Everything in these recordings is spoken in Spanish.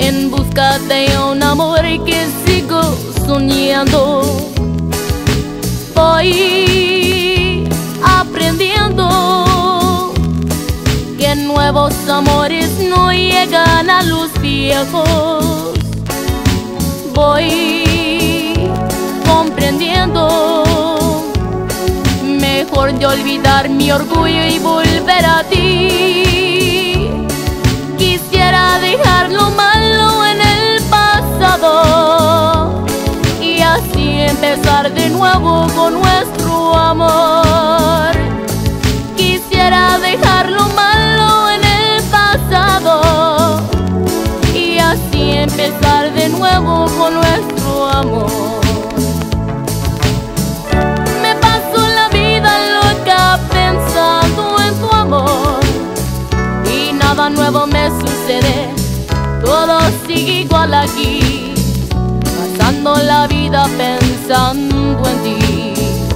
en busca de un amor que sigo soñando. Voy aprendiendo que nuevos amores no llegan a los viejos. Voy comprendiendo, mejor de olvidar mi orgullo y volver a ti. Quisiera dejar lo malo en el pasado y así empezar de nuevo con nuestro amor. Quisiera dejar lo malo en el pasado y así empezar de nuevo con nuestro amor. Me paso la vida loca pensando en tu amor y nada nuevo me sucede, todo sigue igual aquí, pasando la vida pensando en ti.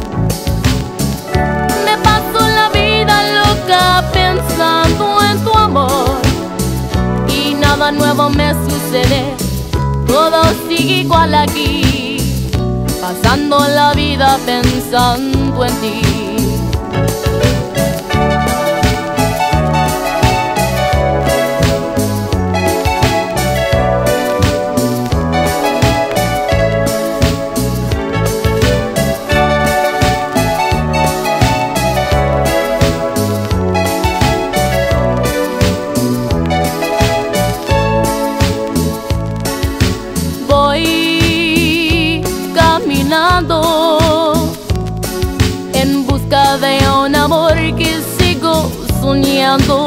Me paso la vida loca pensando en tu amor y nada nuevo me sucede, todo sigue igual aquí, pasando la vida pensando en ti. Voy caminando en busca de un amor que sigo soñando.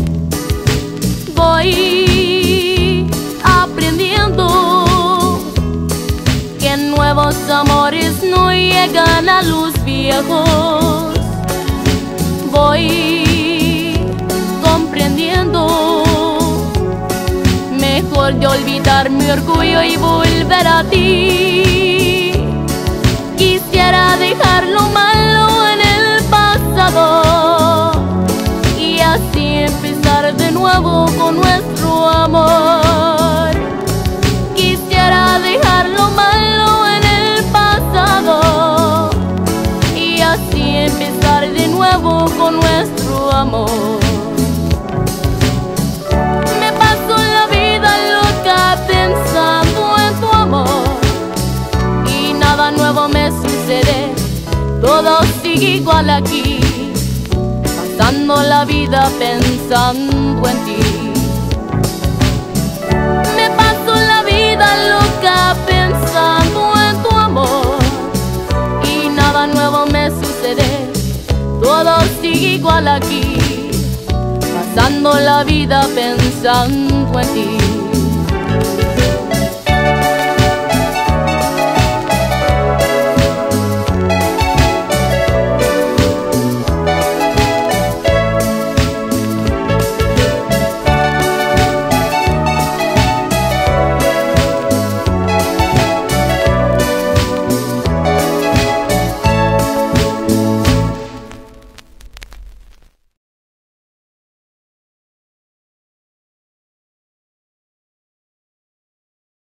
Voy aprendiendo que nuevos amores no llegan a los viejos. Voy comprendiendo, mejor de olvidar mi orgullo y volver a ti. Quisiera dejar lo malo en el pasado y así empezar de nuevo con nuestro amor. Quisiera dejar lo malo en el pasado y así empezar de nuevo con nuestro amor. Pensando en tu amor y nada nuevo me sucede, todo sigue igual aquí, pasando la vida pensando en ti. Me paso la vida loca pensando en tu amor y nada nuevo me sucede, todo sigue igual aquí, pasando la vida pensando en ti.